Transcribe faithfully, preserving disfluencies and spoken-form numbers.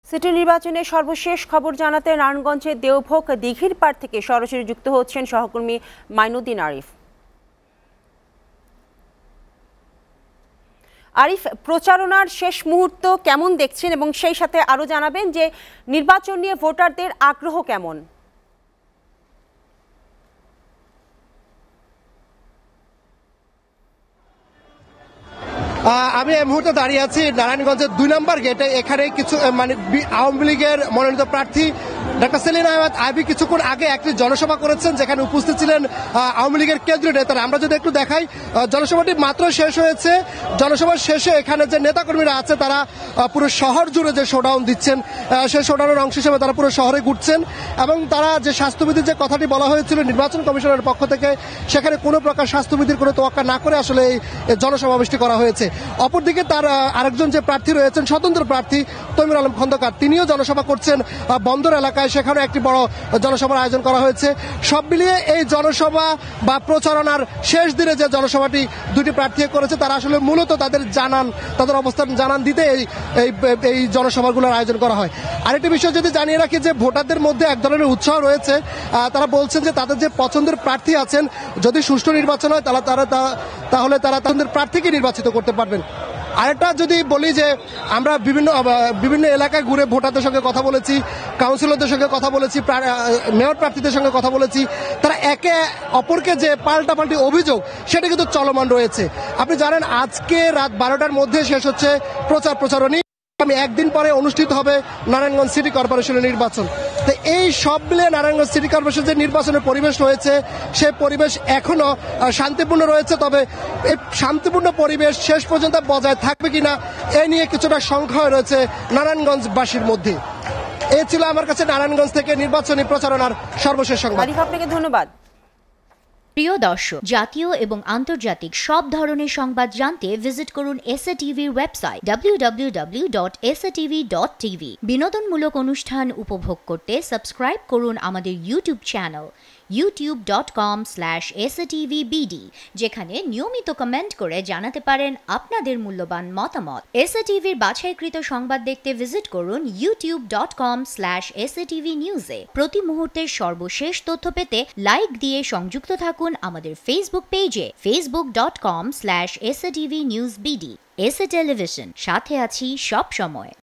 City নির্বাচনে সর্বশেষ খবর জানাতে নারায়ণগঞ্জের দেওভোগ দিঘির পাড় থেকে সরাসরি যুক্ত হচ্ছেন সহকর্মী মাইনুদ্দিন আরিফ। আরিফ, প্রচারণার শেষ মুহূর্ত কেমন দেখছেন এবং সেই সাথে আরও জানাবেন যে নির্বাচন নিয়ে ভোটারদের আগ্রহ কেমন? আমি এই মুহূর্তে দাঁড়িয়ে আছি নারায়ণগঞ্জের দুই নম্বর গেটে। এখানে কিছু মানে আওয়ামী লীগের মনোনীত প্রার্থী ডাক্তার সেলিম আহমেদ আইবি কিছুক্ষণ আগে একটি জনসভা করেছেন, যেখানে উপস্থিত ছিলেন আওয়ামী লীগের কেন্দ্রীয় নেতারা। আমরা যদি একটু দেখাই, জনসভাটি মাত্র শেষ হয়েছে। জনসভার শেষে এখানে যে নেতাকর্মীরা আছে তারা পুরো শহর জুড়ে যে শোডাউন দিচ্ছেন, সেই শোডাউনের অংশ হিসেবে তারা পুরো শহরে ঘুরছেন এবং তারা যে স্বাস্থ্যবিধির যে কথাটি বলা হয়েছিল নির্বাচন কমিশনের পক্ষ থেকে, সেখানে কোনো প্রকার স্বাস্থ্যবিধির কোনো তোয়াক্কা না করে আসলে এই জনসমাবেশটি করা হয়েছে। অপরদিকে তার আরেকজন যে প্রার্থী রয়েছেন, স্বতন্ত্র প্রার্থী তৈমুর আলম খন্দকার, তিনিও জনসভা করছেন বন্দর এলাকায়। সেখানে একটি বড় জনসভার আয়োজন করা হয়েছে। সব মিলিয়ে এই জনসভা বা প্রচারণার শেষ দিনে যে জনসভাটি দুটি প্রার্থী করেছে, তারা আসলে মূলত তাদের জানান তাদের অবস্থান জানান দিতে এই এই জনসভাগুলোর আয়োজন করা হয়। আরেকটি বিষয় যদি জানিয়ে রাখি যে ভোটারদের মধ্যে এক ধরনের উৎসাহ রয়েছে। তারা বলছেন যে তাদের যে পছন্দের প্রার্থী আছেন, যদি সুষ্ঠু নির্বাচন হয় তাহলে তারা তাহলে তারা তাদের প্রার্থীকে নির্বাচিত করতে পারবেন। আরেকটা যদি বলি যে আমরা বিভিন্ন বিভিন্ন এলাকায় ঘুরে ভোটারদের সঙ্গে কথা বলেছি, কাউন্সিলরদের সঙ্গে কথা বলেছি, মেয়র প্রার্থীদের সঙ্গে কথা বলেছি। তারা একে অপরকে যে পাল্টাপাল্টি অভিযোগ, সেটা কিন্তু চলমান রয়েছে। আপনি জানেন আজকে রাত বারোটার মধ্যে শেষ হচ্ছে প্রচার প্রচারণী। আমি একদিন পরে অনুষ্ঠিত হবে নারায়ণগঞ্জ সিটি কর্পোরেশনের নির্বাচন। তো এই সব মিলে নারায়ণগঞ্জ সিটি কর্পোরেশনের যে নির্বাচনের পরিবেশ রয়েছে, সেই পরিবেশ এখনো শান্তিপূর্ণ রয়েছে। তবে এই শান্তিপূর্ণ পরিবেশ শেষ পর্যন্ত বজায় থাকবে কিনা, এ নিয়ে কিছুটা সংশয় রয়েছে নারায়ণগঞ্জবাসীর মধ্যে। এ ছিল আমার কাছে নারায়ণগঞ্জ থেকে নির্বাচনী প্রচারণার সর্বশেষ সংবাদ। আপনাকে ধন্যবাদ। প্রিয় দর্শক, জাতীয় এবং আন্তর্জাতিক সব ধরনের সংবাদ জানতে ভিজিট করুন এসএটিভির website W W W dot S A T V dot TV. বিনোদনমূলক অনুষ্ঠান উপভোগ করতে সাবস্ক্রাইব করুন আমাদের YouTube channel YouTube dot com slash S A T V B D, যেখানে নিয়মিত কমেন্ট করে জানাতে পারেন আপনাদের মূল্যবান মতামত। এসএটিভির বাছাইকৃত সংবাদ দেখতে ভিজিট করুন YouTube dot com slash S A T V নিউজে। প্রতি মুহূর্তের সর্বশেষ তথ্য পেতে লাইক দিয়ে সংযুক্ত থাকুন আমাদের ফেসবুক পেজে Facebook dot com slash S A T V news B. S A television, সাথে আছি সব সময়।